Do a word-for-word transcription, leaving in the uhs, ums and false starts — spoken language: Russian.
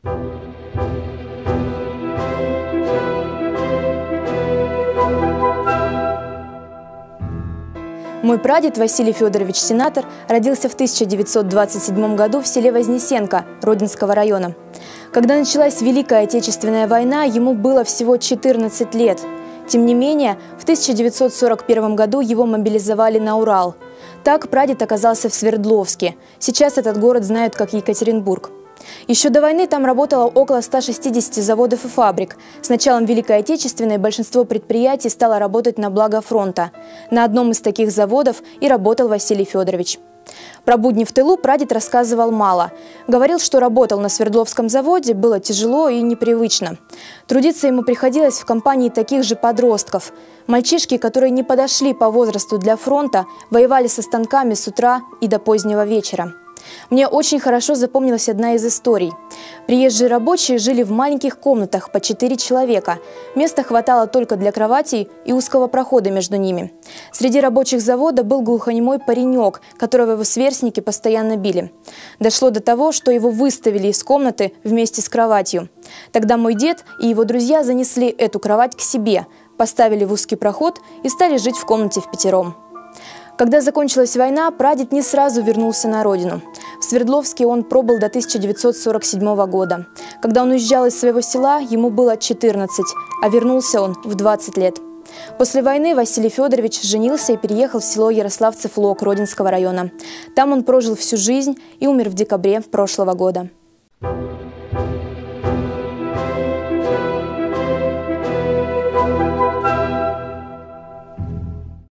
Мой прадед Василий Федорович Сенатор родился в тысяча девятьсот двадцать седьмом году в селе Вознесенка Родинского района. Когда началась Великая Отечественная война, ему было всего четырнадцать лет. Тем не менее, в тысяча девятьсот сорок первом году его мобилизовали на Урал. Так прадед оказался в Свердловске. Сейчас этот город знают как Екатеринбург. Еще до войны там работало около ста шестидесяти заводов и фабрик. С началом Великой Отечественной большинство предприятий стало работать на благо фронта. На одном из таких заводов и работал Василий Федорович. Про будни в тылу прадед рассказывал мало. Говорил, что работал на Свердловском заводе, было тяжело и непривычно. Трудиться ему приходилось в компании таких же подростков. Мальчишки, которые не подошли по возрасту для фронта, воевали со станками с утра и до позднего вечера. Мне очень хорошо запомнилась одна из историй. Приезжие рабочие жили в маленьких комнатах по четыре человека. Места хватало только для кроватей и узкого прохода между ними. Среди рабочих завода был глухонемой паренек, которого его сверстники постоянно били. Дошло до того, что его выставили из комнаты вместе с кроватью. Тогда мой дед и его друзья занесли эту кровать к себе, поставили в узкий проход и стали жить в комнате впятером. Когда закончилась война, прадед не сразу вернулся на родину. В Свердловске он пробыл до тысяча девятьсот сорок седьмого года. Когда он уезжал из своего села, ему было четырнадцать, а вернулся он в двадцать лет. После войны Василий Федорович женился и переехал в село Ярославцев-Лог Родинского района. Там он прожил всю жизнь и умер в декабре прошлого года.